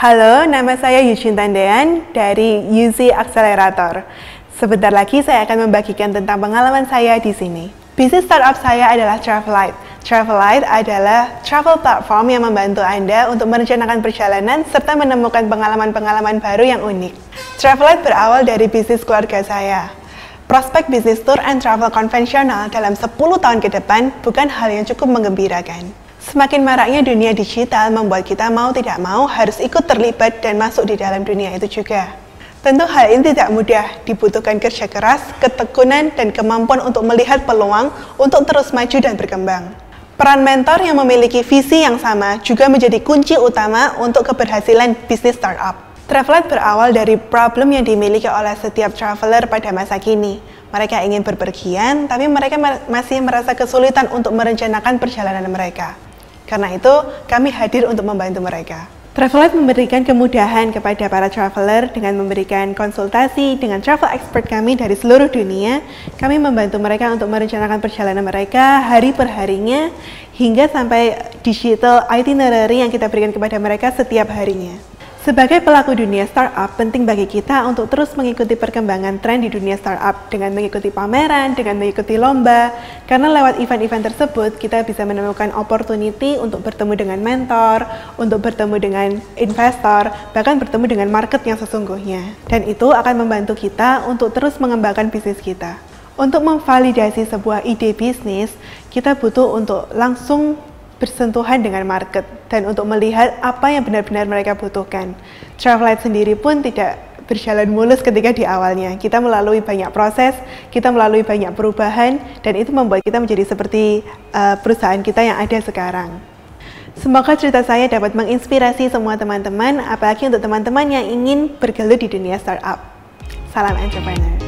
Halo, nama saya Yujin Tandean dari UZ Accelerator. Sebentar lagi saya akan membagikan tentang pengalaman saya di sini. Bisnis startup saya adalah Travelite. Travelite adalah travel platform yang membantu Anda untuk merencanakan perjalanan serta menemukan pengalaman-pengalaman baru yang unik. Travelite berawal dari bisnis keluarga saya. Prospek bisnis tour and travel konvensional dalam 10 tahun ke depan bukan hal yang cukup menggembirakan. Semakin maraknya dunia digital membuat kita mau tidak mau harus ikut terlibat dan masuk di dalam dunia itu juga. Tentu hal ini tidak mudah, dibutuhkan kerja keras, ketekunan, dan kemampuan untuk melihat peluang untuk terus maju dan berkembang. Peran mentor yang memiliki visi yang sama juga menjadi kunci utama untuk keberhasilan bisnis startup. Travelite berawal dari problem yang dimiliki oleh setiap traveler pada masa kini. Mereka ingin berpergian, tapi mereka masih merasa kesulitan untuk merencanakan perjalanan mereka. Karena itu, kami hadir untuk membantu mereka. Travelite memberikan kemudahan kepada para traveler dengan memberikan konsultasi dengan travel expert kami dari seluruh dunia. Kami membantu mereka untuk merencanakan perjalanan mereka hari per harinya, hingga sampai digital itinerary yang kita berikan kepada mereka setiap harinya. Sebagai pelaku dunia startup, penting bagi kita untuk terus mengikuti perkembangan tren di dunia startup dengan mengikuti pameran, dengan mengikuti lomba, karena lewat event-event tersebut kita bisa menemukan opportunity untuk bertemu dengan mentor, untuk bertemu dengan investor, bahkan bertemu dengan market yang sesungguhnya. Dan itu akan membantu kita untuk terus mengembangkan bisnis kita. Untuk memvalidasi sebuah ide bisnis, kita butuh untuk langsung bersentuhan dengan market dan untuk melihat apa yang benar-benar mereka butuhkan. Travelite sendiri pun tidak berjalan mulus ketika di awalnya. Kita melalui banyak proses, kita melalui banyak perubahan, dan itu membuat kita menjadi seperti perusahaan kita yang ada sekarang. Semoga cerita saya dapat menginspirasi semua teman-teman, apalagi untuk teman-teman yang ingin bergelut di dunia startup. Salam entrepreneur.